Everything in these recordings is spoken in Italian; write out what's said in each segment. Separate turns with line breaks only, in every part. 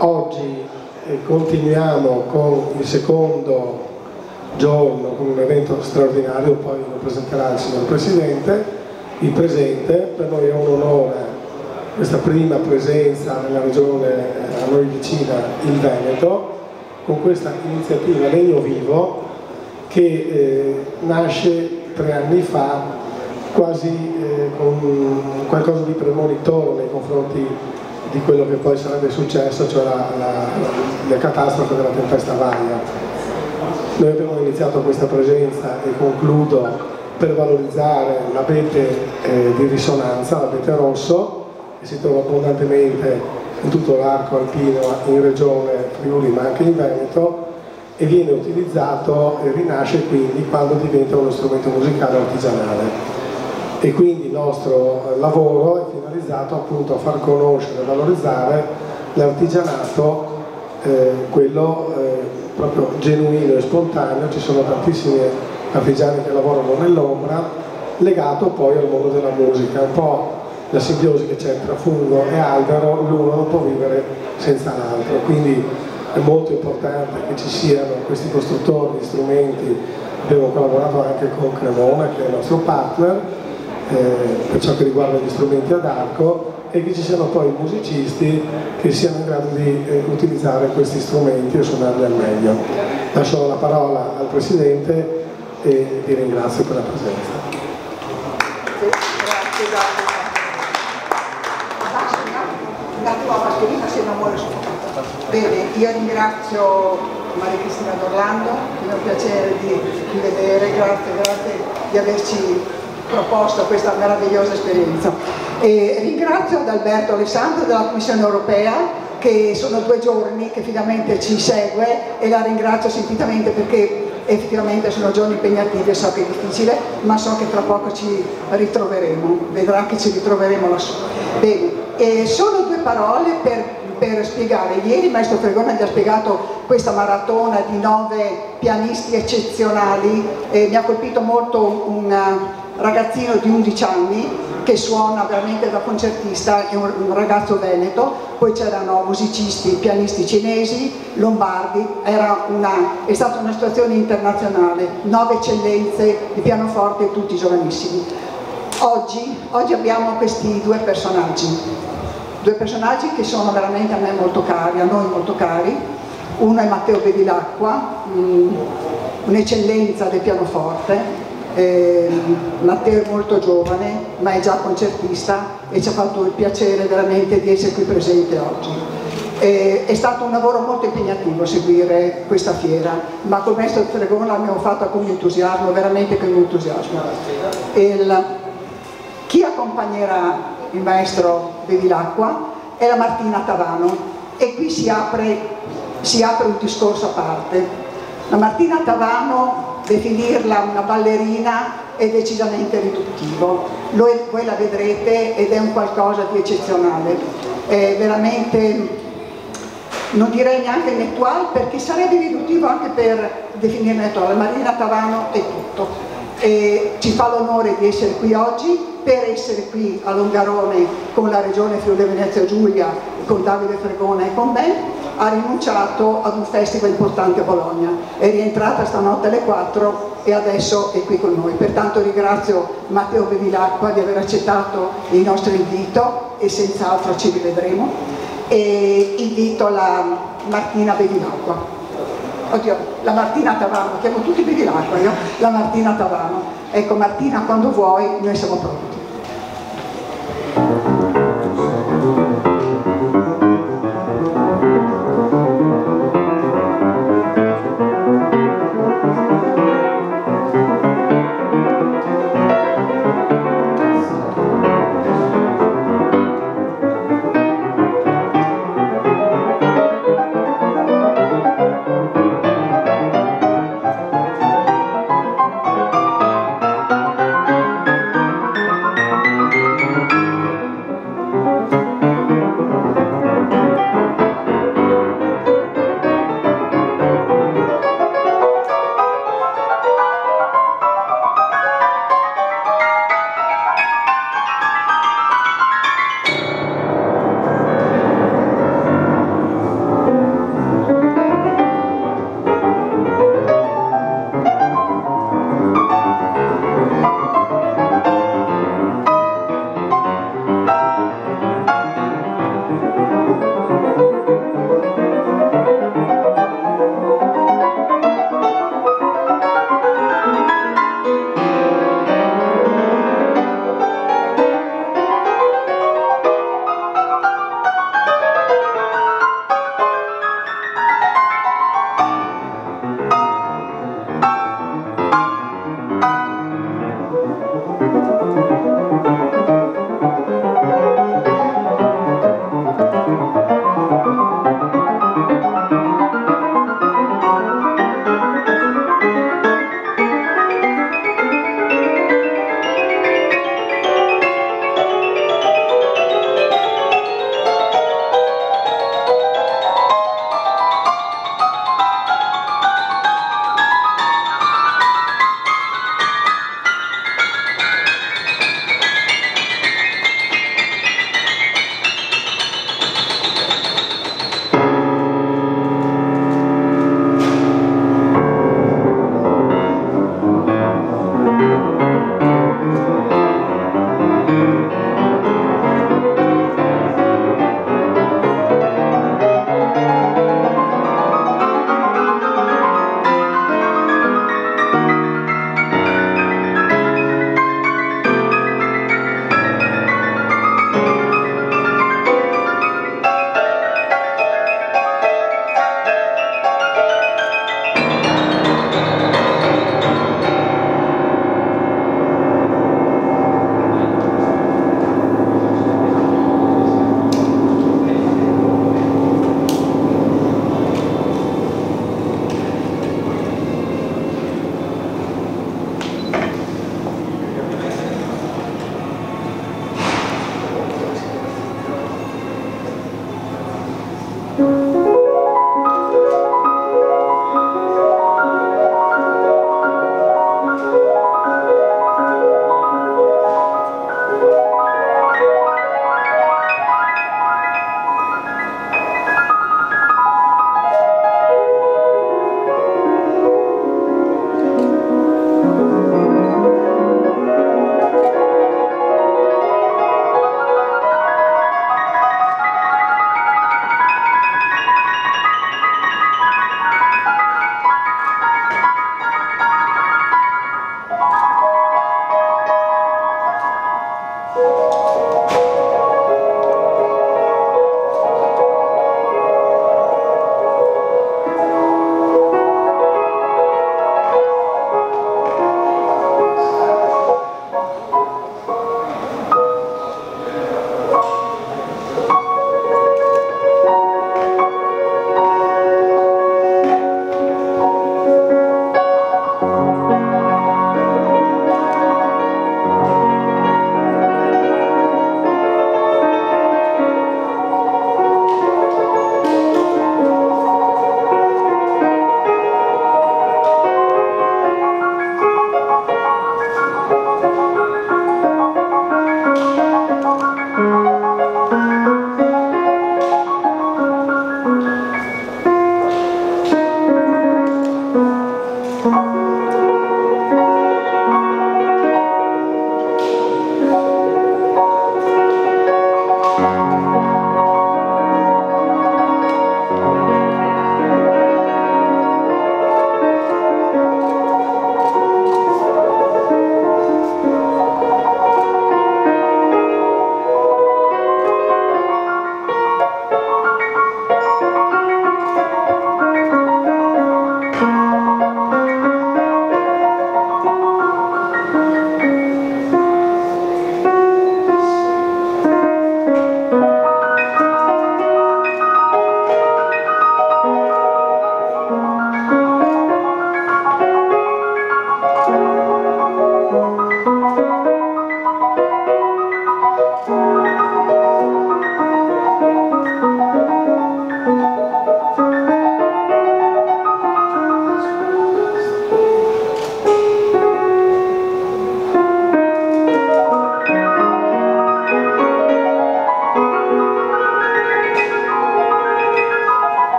Oggi continuiamo con il secondo giorno, con un evento straordinario, poi lo presenterà il signor Presidente, il presente. Per noi è un onore questa prima presenza nella regione a noi vicina, il Veneto, con questa iniziativa Legno Vivo che nasce 3 anni fa quasi con qualcosa di premonitorio nei confronti di quello che poi sarebbe successo, cioè la catastrofe della tempesta Vaia. Noi abbiamo iniziato questa presenza, e concludo, per valorizzare l'abete di risonanza, l'abete rosso, che si trova abbondantemente in tutto l'arco alpino in regione Friuli ma anche in Veneto, e viene utilizzato e rinasce quindi quando diventa uno strumento musicale artigianale. E quindi il nostro lavoro è finalizzato appunto a far conoscere e valorizzare l'artigianato, quello proprio genuino e spontaneo. Ci sono tantissimi artigiani che lavorano nell'ombra, legato poi al mondo della musica, un po' la simbiosi che c'è tra fungo e albero, l'uno non può vivere senza l'altro, quindi è molto importante che ci siano questi costruttori di strumenti. Abbiamo collaborato anche con Cremona, che è il nostro partner, per ciò che riguarda gli strumenti ad arco, e che ci siano poi musicisti che siano in grado di utilizzare questi strumenti e suonarli al meglio. Lascio la parola al Presidente e vi ringrazio per la presenza.
Bene, io ringrazio Maria Cristina D'Orlando, è un piacere di vedere, grazie di averci proposto questa meravigliosa esperienza. E ringrazio Adalberto Alessandro della Commissione Europea, che sono 2 giorni che finalmente ci segue, e la ringrazio sentitamente perché effettivamente sono giorni impegnativi e so che è difficile, ma so che tra poco ci ritroveremo, vedrà che ci ritroveremo lassù. Bene, e solo 2 parole per spiegare. Ieri il maestro Fregone vi ha spiegato questa maratona di 9 pianisti eccezionali, e mi ha colpito molto un ragazzino di 11 anni che suona veramente da concertista, è un ragazzo veneto, poi c'erano musicisti, pianisti cinesi, lombardi, è stata una situazione internazionale, 9 eccellenze di pianoforte, tutti giovanissimi. Oggi abbiamo questi 2 personaggi che sono veramente a me molto cari, a noi molto cari. Uno è Matteo Bevilacqua, un'eccellenza del pianoforte. Matteo è molto giovane ma è già concertista e ci ha fatto il piacere veramente di essere qui presente oggi. È stato un lavoro molto impegnativo seguire questa fiera, ma con il maestro Fregone l'abbiamo fatta con entusiasmo, veramente con entusiasmo. Chi accompagnerà il maestro Bevilacqua è la Martina Tavano, e qui si apre un discorso a parte. La Martina Tavano, definirla una ballerina è decisamente riduttivo, voi la vedrete ed è un qualcosa di eccezionale, è veramente, non direi neanche nettuale, perché sarebbe riduttivo anche per definirla nettuale. La Martina Tavano è tutto, e ci fa l'onore di essere qui oggi, per essere qui a Longarone con la regione Friuli Venezia Giulia, con Davide Fregone e con me. Ha rinunciato ad un festival importante a Bologna, è rientrata stanotte alle 4 e adesso è qui con noi. Pertanto ringrazio Matteo Bevilacqua di aver accettato il nostro invito, e senz'altro ci rivedremo, e invito la Martina Bevilacqua. Oddio, la Martina Tavano, chiamo tutti Bevilacqua, io? La Martina Tavano. Ecco Martina, quando vuoi noi siamo pronti.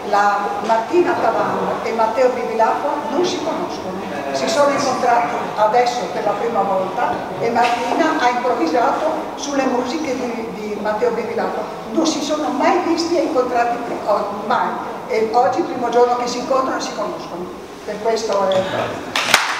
la Martina Tavano e Matteo Bevilacqua non si conoscono, si sono incontrati adesso per la prima volta e Martina ha improvvisato sulle musiche di Matteo Bevilacqua, non si sono mai visti e incontrati mai, e oggi è il primo giorno che si incontrano e si conoscono, per questo è...